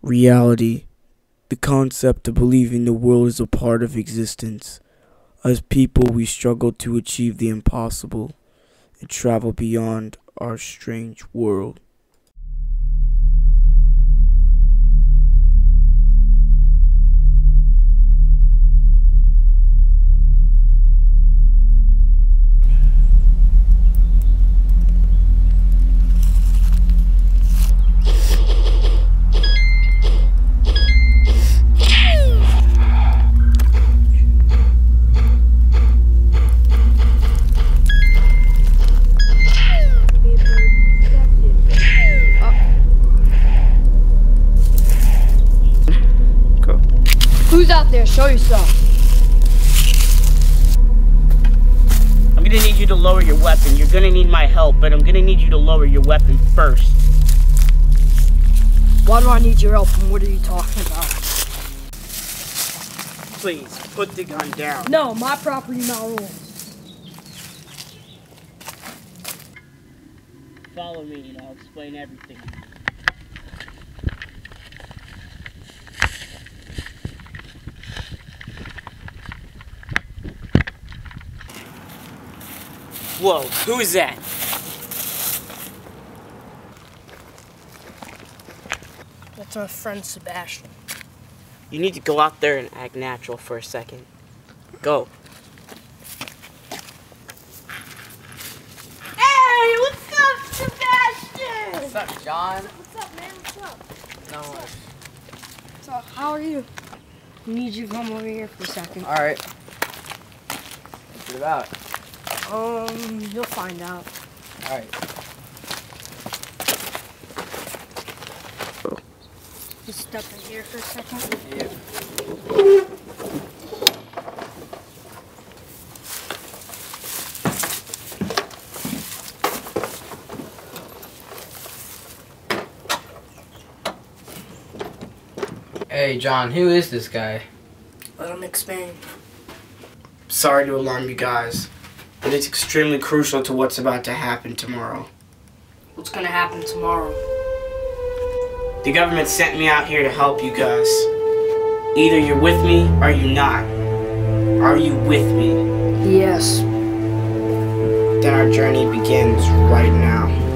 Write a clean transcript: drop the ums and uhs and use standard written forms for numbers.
Reality, the concept of believing the world is a part of existence. As people, we struggle to achieve the impossible and travel beyond our strange world. Who's out there? Show yourself. I'm gonna need you to lower your weapon. You're gonna need my help, but I'm gonna need you to lower your weapon first. Why do I need your help and what are you talking about? Please, put the gun down. No, my property, my rules. Follow me and I'll explain everything. Whoa, who is that? That's my friend Sebastian. You need to go out there and act natural for a second. Go. Hey, what's up, Sebastian? What's up, John? What's up, man? What's up? No. So, how are you? I need you to come over here for a second. Alright. What's it about? You'll find out. Alright. Just step in here for a second. Yeah. Hey, John, who is this guy? Let him explain. Sorry to alarm you guys, but it's extremely crucial to what's about to happen tomorrow. What's gonna happen tomorrow? The government sent me out here to help you guys. Either you're with me or you're not. Are you with me? Yes. Then our journey begins right now.